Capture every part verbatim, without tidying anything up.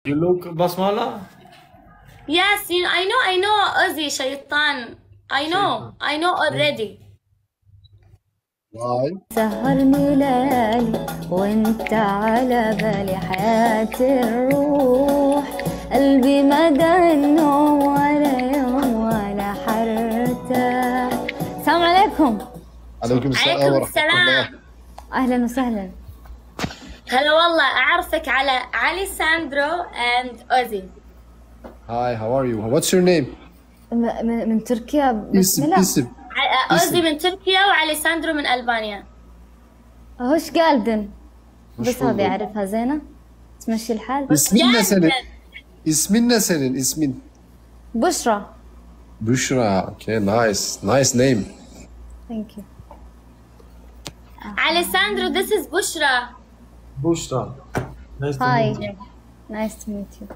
You look Basmala? Yes, you know, I know, I know, Ozzy Shaitan. I know, I know already. Why? سهرني ليالي وانت على بالي حياة الروح قلبي ما دار النوم ولا يوم ولا حرتاح. السلام عليكم. عليكم السلام عليكم ورحمة الله. السلام. أهلا وسهلا. هلا والله أعرفك على علي ساندرو and Ozzy. Hi, how are you? What's your name? م- من, من تركيا بس اسم لا. اسم ع- Ozzy من تركيا وعلي ساندرو من ألبانيا. هوش قالدن بس مشهور هذا جدا. يعرفها زينة تمشي الحال. اسمنا senin. جدا. İsmin ne senin? İsmin? بشرى. Bushra. Okay, nice. Nice name. Thank you. علي ساندرو this is بشرى. Bushra. Nice to Hi. meet you. Nice to meet you.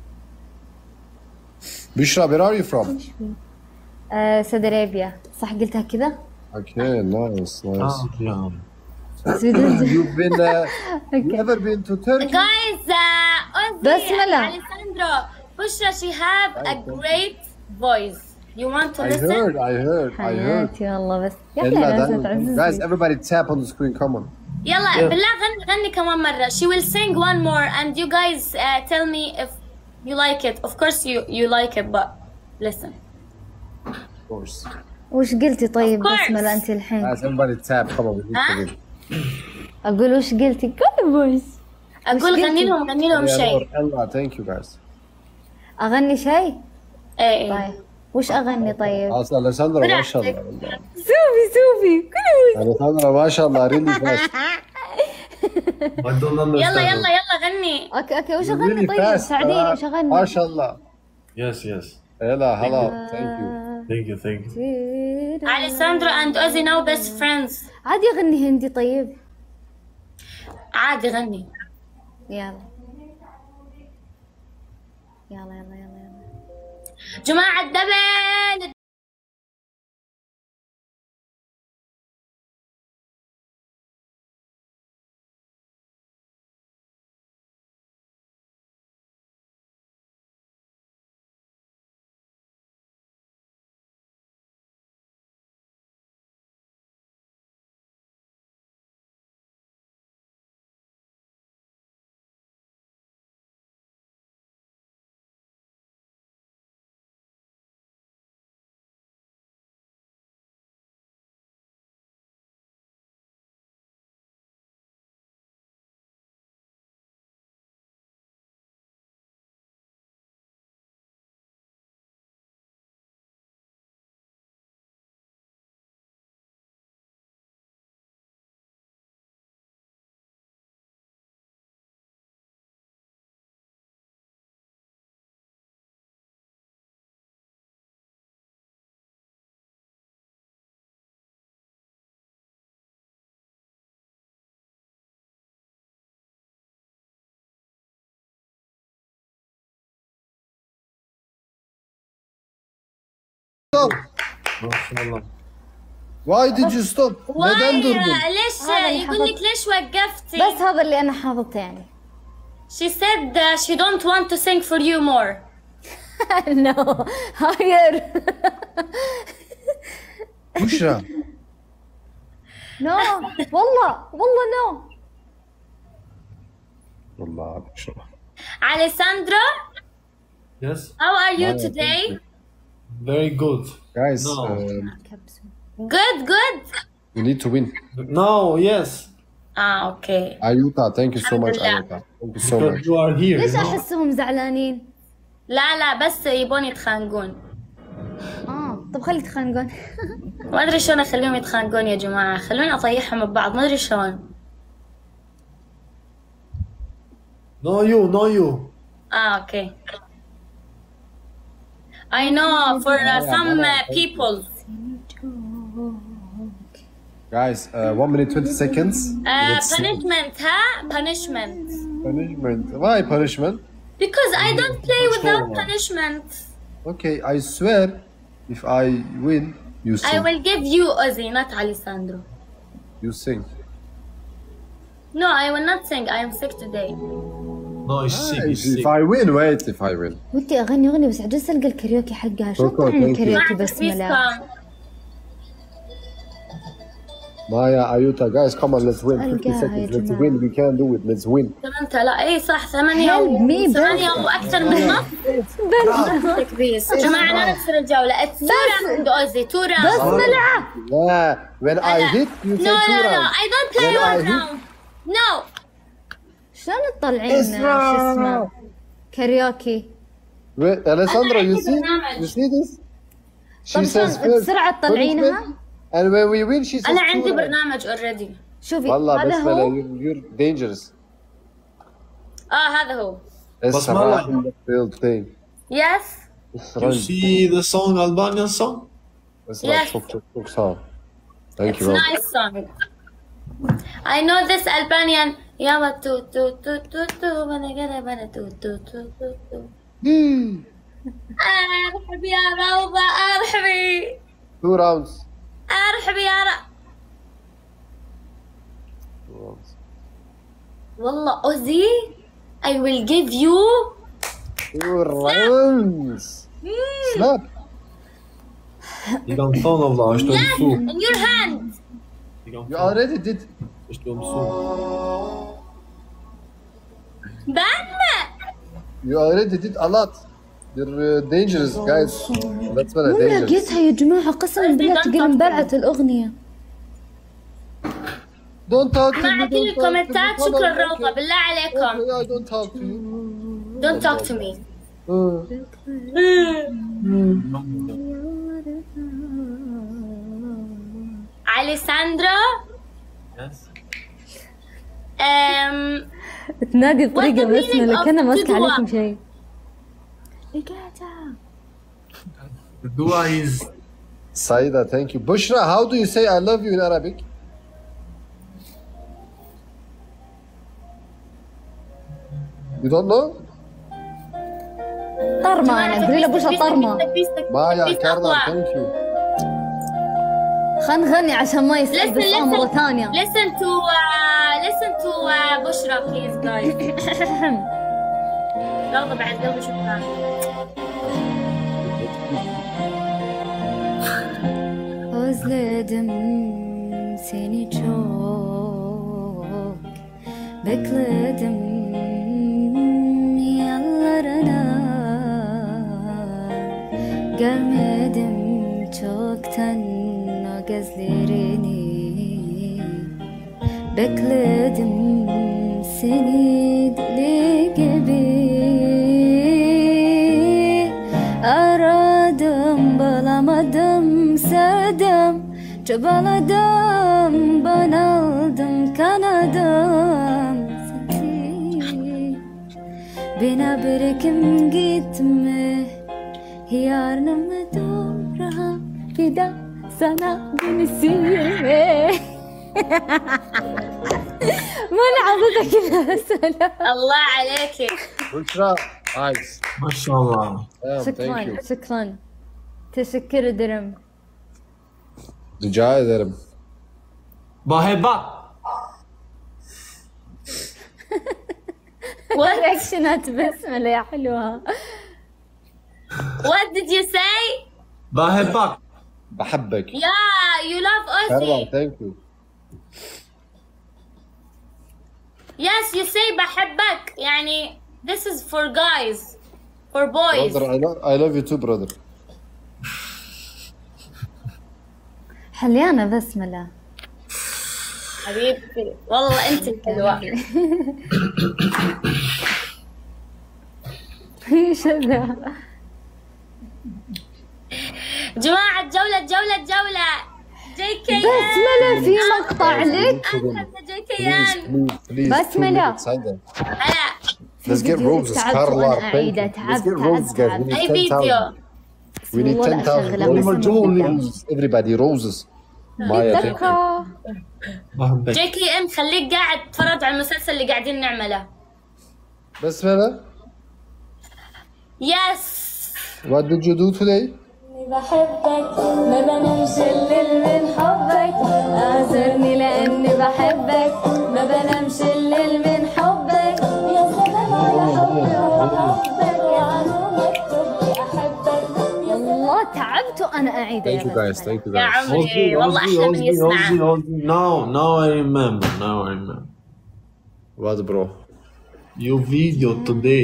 Bushra, where are you from? آه، سعودي أرابيا صح قلتها كذا؟ Okay, nice, nice. Ah, yeah. سعودي. You've been, uh, you ever been to Turkey? Guys, uh, Ozzy بسملة. علي ساندرو بشرى she have a great voice. You want to I listen? heard, I heard, I heard. حياتي والله بس يا يلا أهلا دعم- وسهلا guys, تعززني. everybody tap on the screen, come on. يلا Yeah. بالله غني غني كمان مرة. She will sing one more and you guys uh, tell me if you like it. Of course you you like it but listen. Of course. وش قلتي طيب Of course. بسملة أنت الحين؟ Guys, everybody tap, come on. We need to Huh? win. أقول وش قلتي؟ كل فويس. أقول قلتي؟ غني لهم غني لهم Yeah, شيء. Noor, Allah, thank you guys. أغني شيء؟ إيه إيه. طيب وش أغني طيب؟ أصلا أليساندرا ما شاء براحتك. الله والله. سوفي سوفي كل فويس. أليساندرا ما شاء الله really fast. I don't understand. يلا يلا يلا غني. أوكي أوكي وش Really أغني طيب؟ fast. ساعديني آه، وش أغني؟ ما شاء الله. Yes, yes. هلا هلا thank you. Thank you, thank you. علي ساندرو and Ozzy now best friends. عادي أغني هندي طيب؟ عادي غني. يلا يلا يلا يلا يلا. جماعة الدبل. Stop. MashaAllah. Why did you stop? نeden واي durdun? ليش هذا اللي يقول لك حفظت. ليش وقفتي؟ بس هذا اللي أنا حافظته يعني. She said uh, she don't want to sing for you more. no higher. Bushra. no والله والله no. والله Bushra. Alessandro, Yes? how are you Hi, today? thank you. Very good. Guys, No. um, Good, good. we need to win. No, yes. Ah, okay. Ayuta, thank you so much, Alhamdulillah. Ayuta. Thank you so Because much. you are here, ليش you know? أحسهم زعلانين؟ لا لا بس يبون يتخانقون. آه طب خلي يتخانقون. ما ادري شلون اخليهم يتخانقون يا جماعة، خلوني اطيحهم ببعض، ما ادري شلون. No, you, no, you. Ah, okay. I know for uh, some uh, people. Guys, uh, one minute twenty seconds. Uh, Let's see. punishment, huh? Punishment. Punishment. Why punishment? Because I don't play without Sure. punishment. Okay, I swear, if I win, you I sing. will give you Ozzy, not Alessandro. You sing. No, I will not sing. I am sick today. No, it's sick. It's If sick. I win, wait. If I win. ودي اغني اغني بس عجزت القى الكاريوكي حقها. شلون كوكو، طلعنا thank you. الكاريوكي بليز بسملة؟ كم. Maya, Ayuta, guys, come on, let's win. fifty ألقاها يا seconds. Let's جماعة. win. We can do it. Let's win. ثمانية لا اي صح ثمانية Help me, و... ثمانية واكثر من نص تكبيس. جماعة لا نخسر الجولة. It's two rounds اوزي two rounds. بسملة. Yeah. When I hit, you No say two no no rounds. I don't play When I one hit- round. No. شلون تطلعين شو اسمه كاريوكي؟ Wait, Alessandra, you عندي see? برنامج. You see this? She طب says شلون first. بسرعة تطلعينها؟ And when we win, she says انا two عندي rounds. برنامج اوريدي. شوفي والله هذا بسملة, هو. you're, you're dangerous. اه هذا هو. الصراحة field thing. Yes. You see the song, Albanian song? الصراحة Yes. çok çok çok sağ ol. Thank It's you. bro. nice song. I know this Albanian. Yama tu tu tu tu tu bana gana bana tu tu tu tu tu. ارحب يا روضة ارحبي. Two rounds. ارحبي يا ر... Two rounds. والله اوزي I will give you Two rounds. Snap. Je kan het van afladen, als je hem zoekt. in your hand. Je kan You already did. als je hem zoekt. بأنا You already did a lot. You're uh, dangerous, guys. That's what I مو dangerous. لقيتها يا جماعة قسما بالله تقول انبلعت الأغنية. Don't talk to ما me. عندي Don't talk to me. كومنتات. Come on, شكرا okay. روضة بالله عليكم. Okay, I don't talk to you. Don't talk to me. Uh, Alessandro. Yes. Um, تنادي بطريقة What the meaning بسملة of كأنها ماسكة تدوى؟ عليكم شيء. لقيتها. The dua is Saida, thank you. Bushra, how do you say I love you in Arabic? You don't know? طرمة أنا قولي له بوشة طرمة. Maya, Carla, thank you. خلنا نغني عشان ما يصير Listen, بس مرة listen, ثانية. listen to, uh, listen to uh, بشرى please guys. روضة بعد قلبي شكرا. Özledim seni çok, bekledim yollarına, görmedim çoktan o gözlerini, bekledim seni deli gibi, aradım bulamadım sevdim, çabaladım ben aldım kanadım seni, bana bırakım gitme, yarınımı doğru bir daha sana beni sevme. ما لحظتك كذا سلام. الله عليكي. Bushra, nice. ما شاء الله. Damn, thank شكرا you. شكرا teşekkür ederim. Rica ederim. بحبك. What? رياكشنات بسملة يا حلوة. What did you say? بحبك. بحبك. Yeah, you love Carla, Ozzy. thank you. Yes, you say بحبك. يعني this is for guys, for boys. Brother, I love, I love you too, brother. حليانة بسملة. حبيبتي والله انت الحلوة. ايش هذا؟ جماعة جولة جولة جولة. جي كيان. بسملة في مقطع لك. أهلا جي Please, كيان. please, please. Basmala. two minutes, Saida. هلا. Let's get فيديو roses, تعبت Carla. وأنا Thank أعيده. you. Let's تعبت get roses, تعبت guys. We تعبت. need أي ten فيديو. thousand. We need والله ten thousand أشغله roses. بس ما أقدر. Roses. Everybody, roses. Maya, thank you. ذكر. بحبك. جي كي ام خليك قاعد تتفرج على المسلسل اللي قاعدين نعمله. Basmala, Yes. what did you do today? بحبك ما بنامش الليل من حبك، اعذرني لاني بحبك ما بنامش الليل من حبك، يا سلام على انا اعيده Thank you يا guys. غزال. Thank you يا guys. عمري والله Ozzy, احلى من Ozzy, يسمع. Ozzy, Ozzy. Now, now I remember. Now I remember. What bro? Your video today.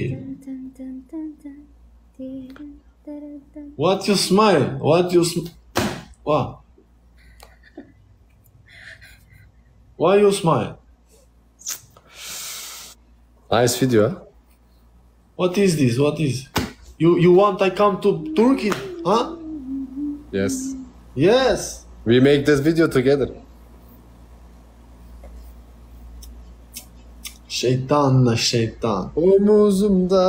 What you smile? What you sm- What? Why you smile? Nice video. Huh? What is this? What is? You you want I come to Turkey? Huh? Yes. Yes. We make this video together. Şeytan şeytan. Omuzumda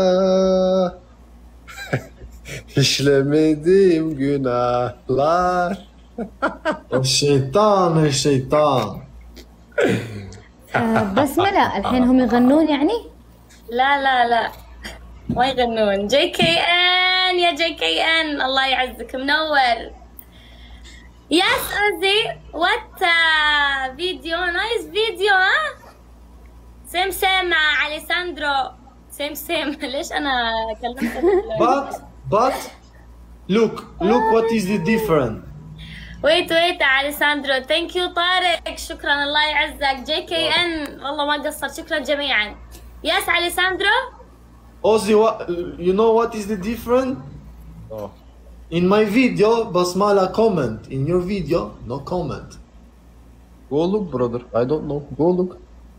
işlemedim günahlar. O şeytan o şeytan. آه، بسملة الحين هم يغنون يعني؟ لا لا لا ما يغنون. جي كي ان يا جي كي ان الله يعزك منور. يس اوزي وات فيديو نايس فيديو ها سيم سيم مع اليساندرو سيم سيم. ليش انا كلمتك؟ But but look look what is the difference. ويت ويت اليساندرو. ثانك يو طارق شكرا الله يعزك. جي كي ان والله ما قصرت. شكرا جميعا. يس اليساندرو. Ozzy, what, you know what is the difference? Oh. In my video, Basmala comment. In your video, no comment. Go look brother. I don't know. Go look.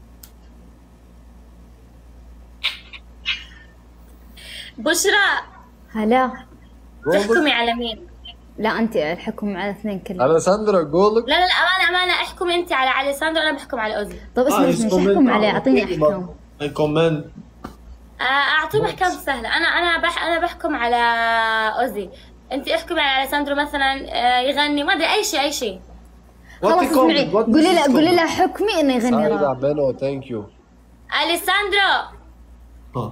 بشرى هلا. Go look. تحكمي على مين؟ لا انت الحكم على اثنين كلهم. Alessandra go look. لا لا لا امانه امانه احكمي انت على اليساندرو وانا بحكم على اوزي. طب اسمع Ah, اسمع it's ايش احكم comment. عليه؟ اعطيني Okay, احكام. but I comment. آه، اعطيهم احكام سهله. انا انا بح انا بحكم على اوزي. انت احكمي على اليساندرو مثلا آه، يغني ما ادري اي شيء اي شيء. What خلاص you اسمعي comment? What قولي is له this قولي comment? له حكمي انه يغني Saida راب. Beno, thank you. اليساندرو Huh.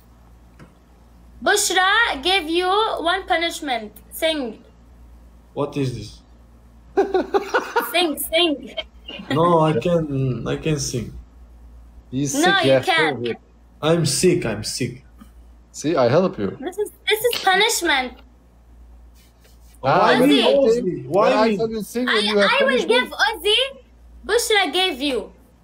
بشرى gave you one punishment. Sing What is this? sing sing. No, I can I can sing. He's No, sick. you yeah. can't. I'm sick. I'm sick. See, I help you. This is this is punishment. Ah, Why when me, I tell- Ozzy? Why when I me? tell you sing I when you have I will punishment. give Ozzy. Bushra gave you.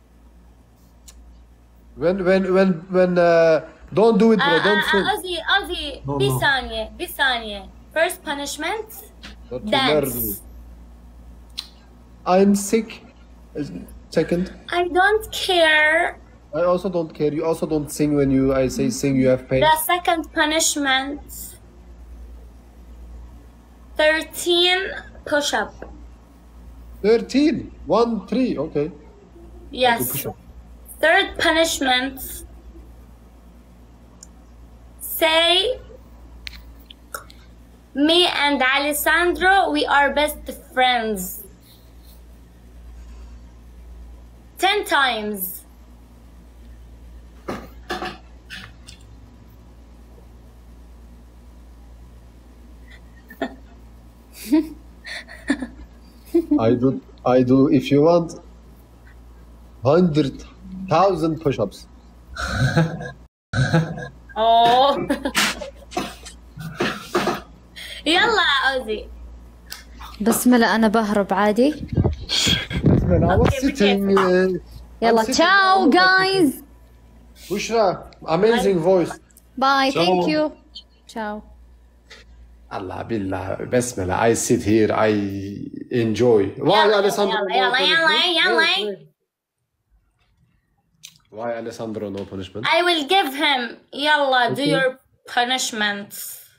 When when when when uh, don't do it, bro. آه، Don't آه، sing. آه، Ozzy Ozzy No, no. بثانية بثانية. First punishment. Not to Dance. murder me. I'm sick. Second, I don't care. I also don't care. You also don't sing when you I say sing. You have pain. The second punishment. Thirteen push up. Thirteen. One, three. Okay. Yes. push up. Third punishment. Say, me and Alessandro, we are best friends. Ten times. I do. I do. If you want, hundred thousand push-ups. Oh. يلا أوزي. بسملة انا بهرب عادي. Man, I was Okay, we sitting. Uh, يلا I'm sitting تشاو down. جايز. Bushra, amazing voice. باي Ciao. ثانك يو. تشاو. Allah billah, Basmala. I sit here, I enjoy. Why يلا Alessandro? يلا no يلا punishment? يلا Wait, يلا. wait. Why Alessandro no punishment? I will give him. يلا do Okay. your punishment.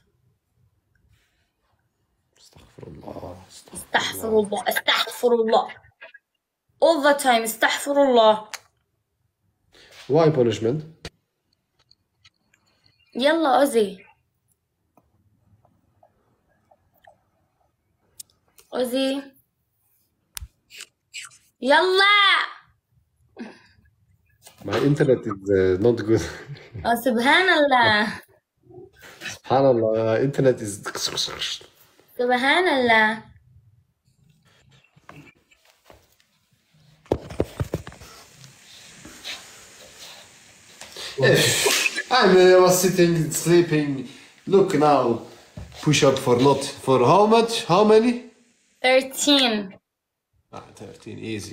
Astaghfirullah. استغفر الله استغفر الله. All the time استغفر الله. Why punishment? يلا أوزي. أوزي. يلا. My internet is uh, not good. Oh, سبحان الله. Subhanallah, internet is. سبحان الله. I mean, I was sitting, sleeping. Look now, push up for not for how much? How many? thirteen. Ah, thirteen, easy.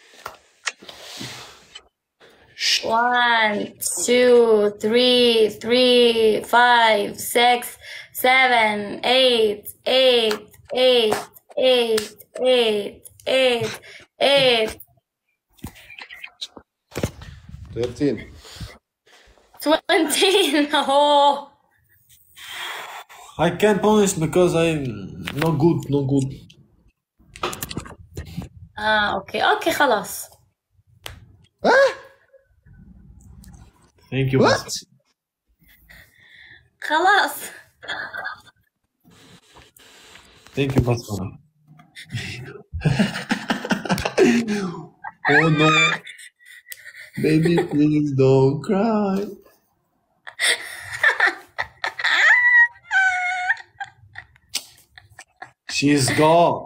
One, two, three, three, five, six, seven, eight, eight, eight, eight, eight, eight, eight. thirteen. Twenty. Oh. I can't punish because I'm not good, not good. اه اوكي اوكي خلاص. Ah? Thank you. What? Basma. خلاص. Thank you, Basma. Oh no. Baby, please don't cry. She's gone.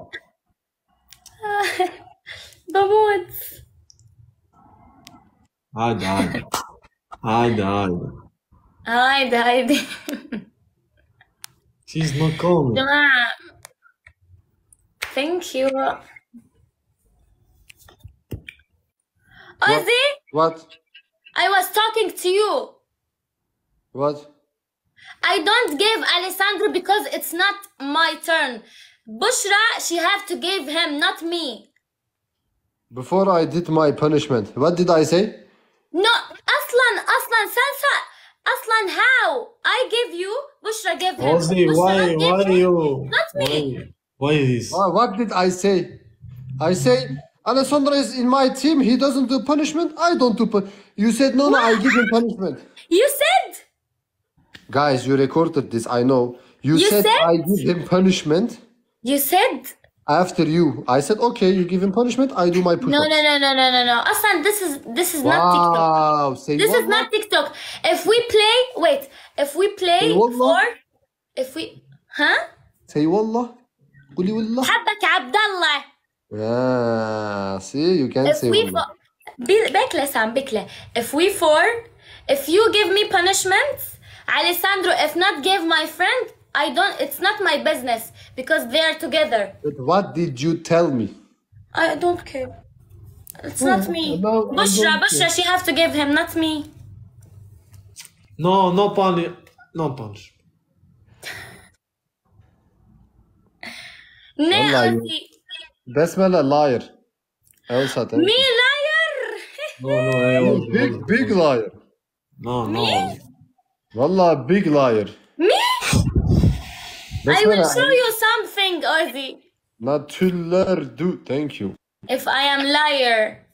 بموت. عادي عادي عادي عادي. هايدي هايدي. She's not coming. جماعة. Thank you. Ozzy, What? I was talking to you. What? I don't give Alessandro because it's not my turn. Bushra, she have to give him, not me. Before I did my punishment, what did I say? No, Aslan, Aslan, Sansa, Aslan, how? I give you, Bushra give him. Ozzy, Bushra why, give why him, you? Not me. Why, why this? Ah, what did I say? I say Alessandro is in my team. He doesn't do punishment. I don't do pun. You said no, no. I give him punishment. You said? Guys, you recorded this. I know. You, You said, said? I give him punishment You said? after you. I said okay. You give him punishment. I do my push-ups. No, no, no, no, no, no, no. Aslan, this is this is not TikTok. Wow. Say This what? is not TikTok. If we play, wait. If we play Say wallah. for, if we, huh? Say wallah. قولي والله. حبك عبد الله. Ah, see, you can If say we wallah. for, Be- بكلة Sam بكلة. If we four, if you give me punishments, Alessandro, if not give my friend, I don't. It's not my business because they are together. But what did you tell me? I don't care. It's not me. no, I Bushra, don't Bushra, she have to give him, not me. No, no punish, no punish. Wallahi. No, Basmala liar. Elsa, thank me you. liar. No, no, I was Big, big liar. No, no. Wallah, big liar. Me? I will Basmala, show you something, Ozzy. Natuller do. Thank you. If I am liar.